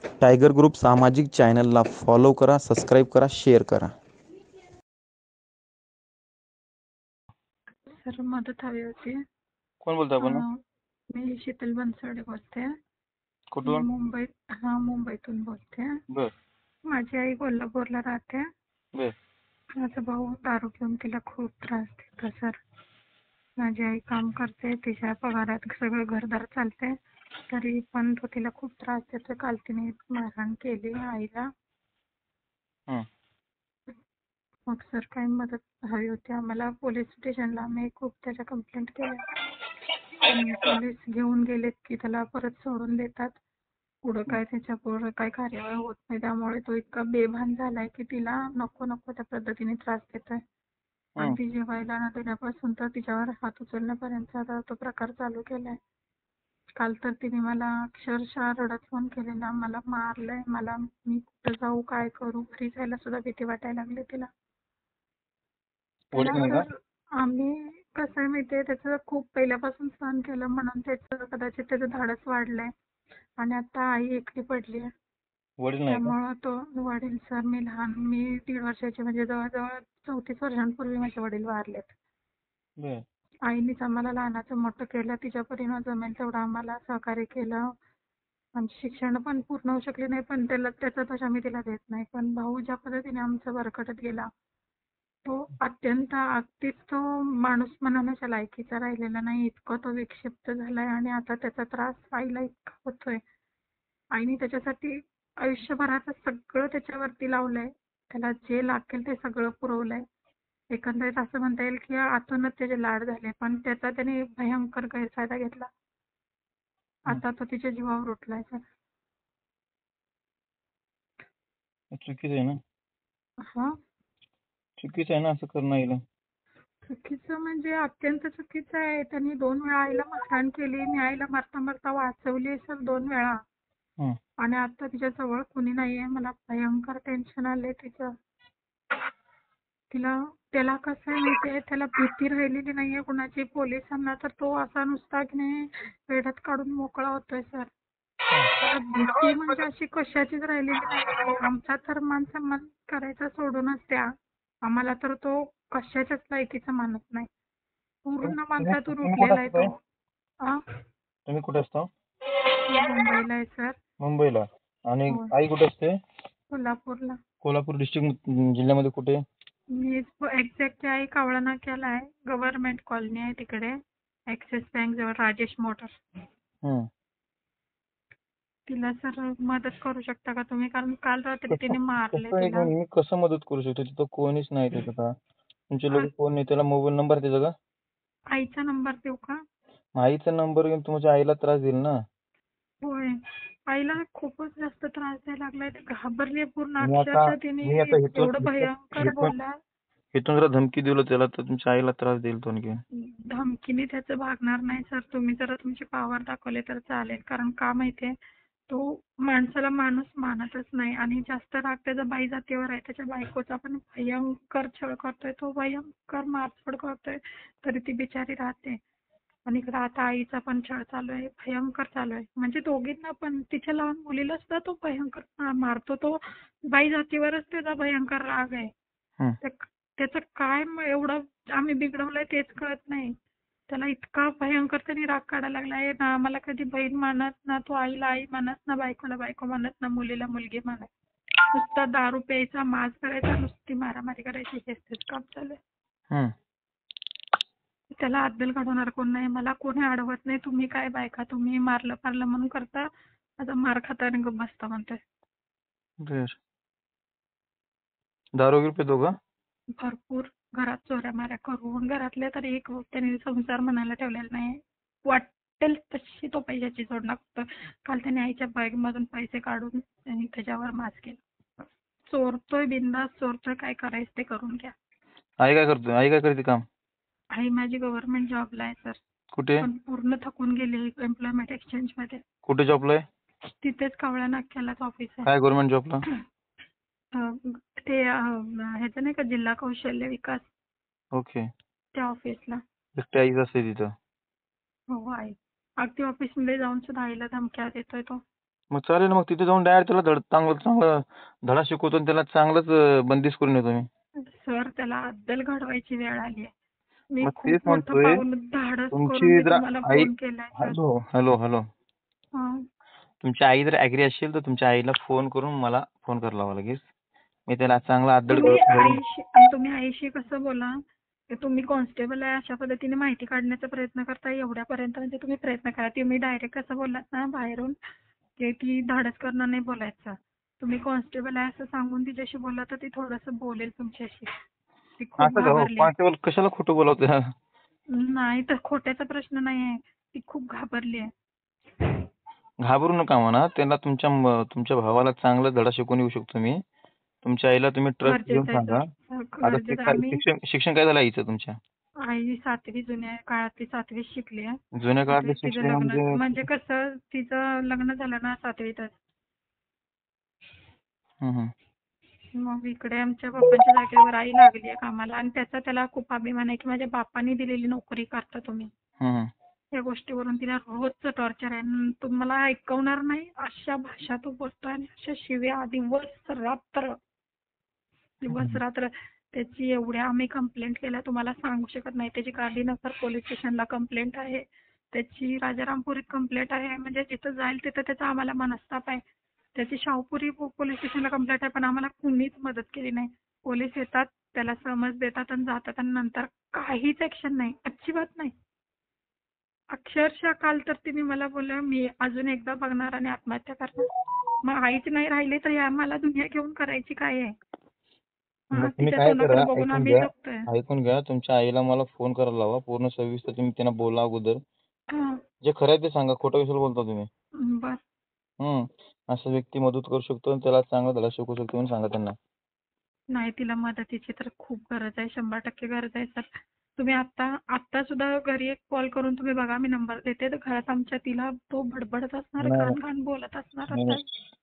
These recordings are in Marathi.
टायगर ग्रुप सामाजिक चॅनलला फॉलो करा, सबस्क्राईब करा, शेअर करा. सर मदत हवी होती. कोण बोलतो आपण? मी शीतल बनसोडे बोलते. कुठून? मुंबईतून बोलते. बर माझी आई कोल्हापूरला राहते. बर माझा भाऊ दारू घेऊन तिला खूप त्रास देतो सर. माझी आई काम करते, तिच्या पगारात सगळं घरदार चालते, तरी पण तो तिला खूप त्रास देतो. काल तिने मारहाण केली आईला. हं. मग सर काही मदत हवी होती आम्हाला. पोलीस स्टेशनला आम्ही खूप त्याच्या कंप्लेंट केल्या, पण पोलीस घेऊन गेलेत की त्याला परत सोडून देतात. पुढं काय त्याच्यापुढं काय कार्यवाही होत नाही. त्यामुळे तो इतका बेभान झालाय की तिला नको नको त्या पद्धतीने त्रास देतोय. आणि ती जेवायला न देण्यापासून तर तिच्यावर हात उचलण्यापर्यंत तो प्रकार चालू केलाय. काल तर तिने मला अक्षरशः रडत फोन केलेला, मला मारलंय, मी कुठं जाऊ, काय करू, घरी जायला सुद्धा भीती वाटायला लागली तिला. वडील नाही का? तर आम्ही कसं आहे माहितीये, त्याचं खूप पहिल्यापासून सहन केलं म्हणून त्याचं कदाचित त्याचं धाडस वाढलंय. आणि आता आई एकटी पडली आहे. वडील नाही का? त्यामुळं तो वडील सर, मी 1.5 वर्षाची, म्हणजे जवळजवळ 34 वर्षांपूर्वी माझे वडील वारलेत. बर आईनेच आम्हाला लहानाचं मोठं केलं, तिच्या परीनं जमेल तेवढं आम्हाला सहकार्य केलं. आमची शिक्षण पण पूर्ण होऊ शकली नाही, पण त्याचा दोष आम्ही तिला देत नाही. पण भाऊ ज्या पद्धतीने आमचा भरकटत गेला, तो अगदीच तो माणूस म्हणायच्या लायकीचा राहिलेला नाही, इतकं तो विक्षिप्त झालाय. आणि आता त्याचा त्रास आईला इतका होतोय. आईने त्याच्यासाठी आयुष्यभराचं सगळं त्याच्यावरती लावलंय, त्याला जे लागेल ते सगळं पुरवलंय. एकंदरीत असं म्हणता येईल की आतूनच त्याचे लाड झाले, पण त्याचा त्याने भयंकर गैरफायदा घेतला. आता तो तिच्या जीवावर उठलाय सर. चुकीचं आहे ना? हा, चुकीचं आहे ना असं करणं आईला? चुकीचं म्हणजे अत्यंत चुकीचं आहे. त्यांनी 2 वेळा आईला मारहाण केली. मी आईला मारता मारता वाचवली सर 2 वेळा. हं. आणि आता तिच्या जवळ कुणी नाहीये. मला भयंकर टेन्शन आलंय तिचं. त्याला कसं आहे माहितीये, त्याला भीती राहिलेली नाहीये कुणाची. पोलिसांना तर तो असा नुसता की नाही वेड्यात काढून मोकळा होतोय सर. त्याला भीती म्हणजे अशी कशाचीच राहिलेली नाहीये. आमचा तर मान सन्मान करायचा सोडूनच द्या, आम्हाला तर तो कशाच्याच लायकीचा मानत नाही. पूर्ण माणसातून तुम्ही कुठे उठलेला आहे असताय? तो. तुम्ही कुठे असता? मी मुंबईला आहे सर. मुंबईला. आणि हो, आई कुठे असते? कोल्हापूरला. कोल्हापूर डिस्ट्रिक्ट जिल्ह्यामध्ये कुठे? मी एक्झॅक्टली आई कावळा नाक्याला आहे. गव्हर्नमेंट कॉलनी आहे तिकडे, ॲक्सिस बँक जवळ, राजेश मोटर्स. हं. तिला सर मदत करू शकता का तुम्ही? कारण काल रात्री तिने मारले कसं एक तिला. मिनिट, मी कसं मदत करू शकतो? तिथं कोणीच नाही तिथं का? तुमचे अ, लोक कोण नाही? त्याला मोबाईल नंबर त्याचा का? आईचा नंबर देऊ का? आईचा नंबर घेऊन तुमच्या आईला त्रास देईल ना? होय, आईला खूपच जास्त त्रास द्यायला लागलाय. ती घाबरली पूर्ण. मी आता अक्षरशः तिने मी आता एवढं भयंकर बोलला. इथून जरा धमकी दिलं त्याला तर तुमच्या आईला त्रास देईल तो आणखी. धमकीने त्याचं भागणार नाही सर. तुम्ही जरा तुमची पॉवर दाखवले तर चालेल. कारण का माहितीये, तो माणसाला माणूस मानतच नाही. आणि जास्त राग त्याचा बाई जातीवर आहे. त्याच्या बायकोचा पण भयंकर छळ करतोय तो, भयंकर मारहाण करतोय, तरी ती बिचारी राहते. आणि इकडं आता आईचा पण छळ चालू आहे, भयंकर चालू आहे. म्हणजे दोघींना पण, तिच्या लहान मुलीला सुद्धा तो भयंकर मारतो. तो बाई जातीवरच त्याचा भयंकर राग आहे. हं. त्याचं काय एवढं आम्ही बिघडवलंय तेच कळत नाही. त्याला इतका भयंकर त्यांनी राग काढायला लागलाय ना. आम्हाला कधी बहीण मानत ना, तो आईला आई मानत ना, बायकोला बायको मानत ना, मुलीला मुलगी मानत. नुसता दारू प्यायचा, माज करायचा, नुसती मारामारी करायची, हेच काम चालू आहे. हं. त्याला अद्दल काढवणार कोण नाही. मला कोणी अडवत नाही. तुम्ही काय बायका, तुम्ही मारलं म्हणून करता, आता मार खाता आणि गप्प बसता म्हणतोय. बर. दारू वगैरे पितो का? भरपूर. घरात चोऱ्या माऱ्या करून, घरातल्या तर एक त्याने संसार म्हणायला ठेवलेला नाही. वाटेल तशी तो पैशाची जोडणा करतो. काल त्याने आईच्या बॅगमधून पैसे काढून त्यांनी त्याच्यावर माज केला. चोरतोय, बिंदास चोरतोय. काय करायचं ते करून घ्या. आई काय करते? आई काय करते काम? आई माझी गव्हर्नमेंट जॉबला आहे सर, कुठे? पण पूर्ण थकून गेली एम्प्लॉयमेंट एक्सचेंज मध्ये. कुठे जॉबला आहे? तिथेच कावळा नाक्यालाच ऑफिस आहे. काय गव्हर्नमेंट जॉबला? ते ह्याचं नाही का, जिल्हा कौशल्य विकास, ओके. त्या ऑफिसला. एकटी आईच असते तिथं? हो, आहे. अगदी ऑफिसमध्ये जाऊन सुद्धा आईला धमक्या देतोय तो. मग चालेल ना, मग तिथे जाऊन डायरेक्ट त्याला चांगलं चांगलं धडा शिकवतो आणि त्याला चांगलंच बंदिस्त करून येतो मी. सर त्याला अद्दल घडवायची वेळ आली आहे. मी मग तेच खूप मोठं म्हणतोय, पाऊल धाडस करून तुमची मी जर तुम्हाला आई, फोन केलाय सर. हॅलो हॅलो हॅलो, हा. तुमची आई जर ऍग्री असेल तर तुमच्या आईला फोन करून मला फोन करायला लावा लगेच. मी त्याला चांगला अद्दल घडवून. तुम्ही आईशी कसं बोला की तुम्ही कॉन्स्टेबल आहे अशा पद्धतीने माहिती काढण्याचा प्रयत्न करता एवढ्यापर्यंत म्हणजे तुम्ही प्रयत्न करा. तुम्ही डायरेक्ट कसं बोललात ना बाहेरून की ती धाडस करणं नाही बोलायचं. तुम्ही कॉन्स्टेबल आहे असं सांगून तिच्याशी बोलला तर ती थोडंसं बोलेल तुमच्याशी. ती खूप असं का हो, घाबरली आहे. कॉन्स्टेबल कशाला खोटं बोलवते? नाही तर खोट्याचा प्रश्न नाही आहे. ती खूप घाबरली आहे. घाबरू नका म्हणा, त्याला तुमच्या भावाला चांगला धडा शिकवून येऊ शकतो मी. तुमच्या आईला तुम्ही ट्रस्ट घेऊन गरजेचं आहे सांगा. सर. आता गरजेचं आम्ही शिक्षण काय झालं आईचं तुमच्या? आई 7वी जुन्या काळातली 7वी शिकली आहे. जुन्या काळातलं तिचं शिक्षण लग्न म्हणजे? म्हणजे कसं तिचं लग्न झालं ना 7वीतच. हम्म. मग इकडे आमच्या बाप्पांच्या जागेवर आई लागली आहे कामाला आणि त्याचा त्याला खूप अभिमान आहे की माझ्या बापांनी दिलेली नोकरी करता तुम्ही. हम्म. या गोष्टीवरून तिला रोजचं टॉर्चर आहे आणि तुम्हाला ऐकवणार नाही अशा भाषा तो बोलतो आणि अशा शिव्या दिवस रात्र त्याची एवढ्या आम्ही कंप्लेंट केल्या तुम्हाला सांगू शकत नाही. त्याची गांधीनगर पोलीस स्टेशनला कंप्लेंट आहे. त्याची राजारामपुरीत कंप्लेंट आहे. म्हणजे जिथं जाईल तिथं त्याचा आम्हाला मनस्ताप आहे. त्याची शाहूपुरी पोलीस स्टेशनला कंप्लेंट आहे पण आम्हाला कुणीच मदत केली नाही. पोलीस येतात त्याला समज देतात आणि जातात आणि नंतर काहीच ऍक्शन नाही. अजिबात नाही. अक्षरशः काल तर तिने मला बोललं मी अजून एकदा बघणार आणि आत्महत्या करणार. मग आईच नाही राहिली तर या मला दुनिया घेऊन करायची काय आहे? मग तुम्ही तिच्या काय तोंडाकडे करा, बघून ऐकून आम्ही घ्या. जगतोय. ऐकून घ्या, तुमच्या आईला मला फोन करायला लावा. पूर्ण सविस्तर तुम्ही त्यांना बोला अगोदर. हा. जे खरं आहे ते सांगा, खोटं कशाला बोलता तुम्ही? बर. असा व्यक्ती मदत करू शकतो आणि त्याला चांगला धडा शिकवू शकतो म्हणून सांगा त्यांना. नाही तिला मदतीची तर खूप गरज आहे. 100% गरज आहे सर. तुम्ही आत्ता सुद्धा घरी एक कॉल करून तुम्ही बघा मी नंबर देते तर घरात आमच्या तिला तो बडबडत असणार नाही, घाण घाण बोलत असणार नाही, आता.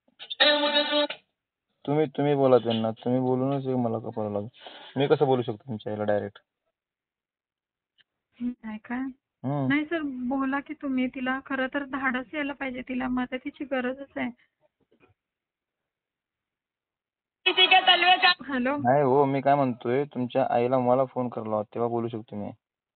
तुम्ही बोला त्यांना. तुम्ही बोलूनच हे मला कळवावं लागेल. मी कसं बोलू शकतो तुमच्या आईला डायरेक्ट? नाही काय नाही सर बोला की तुम्ही तिला खरं तर धाडस यायला पाहिजे. तिला मदतीची गरजच आहे. हॅलो. नाही हो, मी काय म्हणतोय, तुमच्या आईला मला फोन करायला लावा, तेव्हा बोलू शकतो मी.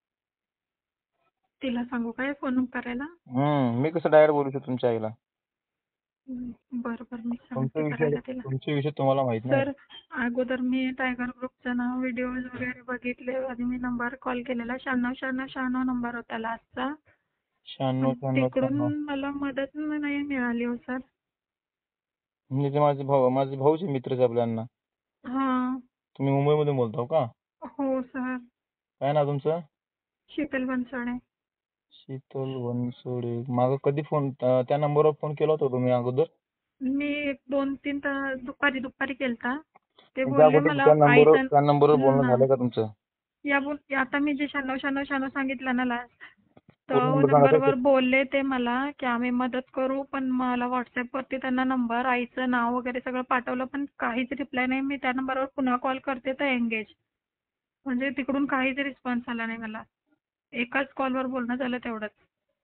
तिला सांगू काय फोन करायला? मी कसं डायरेक्ट बोलू शकतो तुमच्या आईला? बरं मी सांगते करायला तिला. तुमचे विषय तुम्हाला माहित नाही. सर अगोदर मी टायगर ग्रुपचं नाव व्हिडिओज वगैरे बघितले आणि मी नंबर कॉल केलेला 96 नंबर होता लास्टचा. 96 तिकडून 96. मला मदत नाही मिळाली हो सर. म्हणजे ते माझे भाऊचे मित्रच आपल्याला. हां. तुम्ही मुंबईमधून बोलताव का? हो सर. काय नाव तुमचं? शीतल बनसोडे. शीतल बनसोडे. मागं कधी फोन त्या नंबरवर फोन केला होता तुम्ही अगोदर? मी 2-3 तास दुपारी केलता. ते त्याच्या बोलले अगोदर मला त्या नंबरवर बोलणं झालं का तुमचं? आता मी जे 96 सांगितलं ना लास्ट पूर्ण तो नंबर सांगा नंबरवर सर. बोलले ते मला की आम्ही मदत करू पण मला व्हॉट्सअपवरती त्यांना नंबर आईचं नाव वगैरे सगळं पाठवलं पण काहीच रिप्लाय नाही. मी त्या नंबरवर पुन्हा कॉल करते तर एंगेज म्हणजे तिकडून काहीच रिस्पॉन्स आला नाही मला. एकाच कॉलवर बोलणं झालं तेवढंच.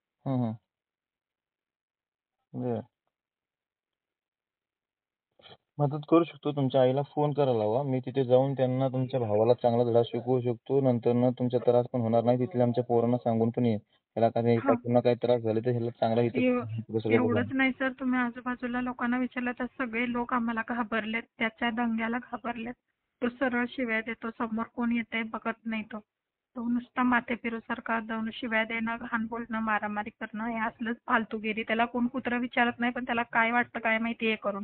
बरं. मदत करू शकतो. तुमच्या आईला फोन करायला लावा. मी तिथे जाऊन त्यांना तुमच्या भावाला चांगला धडा शिकवू शकतो. नंतर तुमचा त्रास पण होणार नाही. तिथल्या आमच्या पोरांना सांगून पण येईल. त्याला काही त्रास झाले तर ह्याला चांगला इथं एवढंच नाही सर तुम्ही आजूबाजूला लोकांना विचारलं तर सगळे लोक आम्हाला घाबरलेत. त्याच्या दंग्याला घाबरलेत. तो सरळ शिव्या देतो. समोर कोण येतंय बघत नाही तो. तो नुसता माथे फिरूसारखा जाऊन शिव्या देणं, घाण बोलणं, मारामारी करणं हे असलंच फालतूगिरी. त्याला कोण कुत्रं विचारत नाही पण त्याला काय वाटतं काय माहिती हे करून.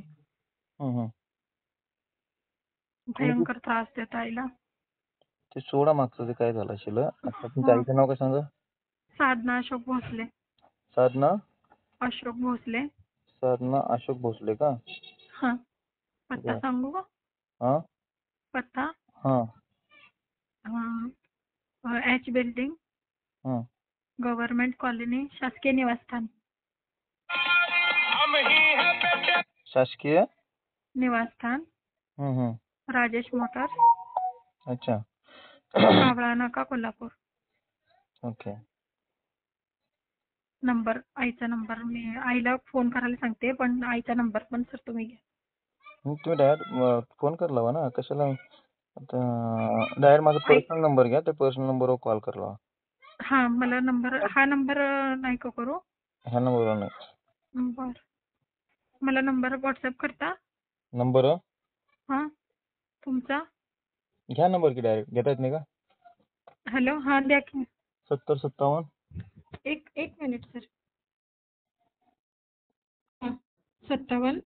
भयंकर त्रास देतो आईला. ते सोडा मागचं ते काय झालं असेल. आता तुमच्या आईचं नाव काय सांगा? साधना अशोक भोसले. साधना अशोक भोसले. साधना अशोक भोसले का? हां. पत्ता सांगू का? हां. पत्ता हां. एच बिल्डिंग, गव्हर्नमेंट कॉलनी, शासकीय निवासस्थान. शासकीय निवासस्थान, राजेश मोटर्स, अच्छा. कावळा नाका, कोल्हापूर. ओके. नंबर, आईचा नंबर. मी आईला फोन करायला सांगते, पण आईचा नंबर पण सर तुम्ही घ्या. मग तुम्ही डायरेक्ट फोन कर लावा ना, कशाला आता डायरेक्ट माझा आई पर्सनल नंबर घ्या, त्या पर्सनल नंबरवर कॉल कर लावा. हां, मला नंबर, हा नंबर नाही का करू? ह्या नंबरवर नाही. बरं. मला नंबर व्हॉट्सअप करता? नंबर हां, तुमचा? घ्या नंबर की डायरेक्ट घेता येत नाही का? हॅलो, हां द्या की. 7057 एक एक मिनिट सर. हां, 57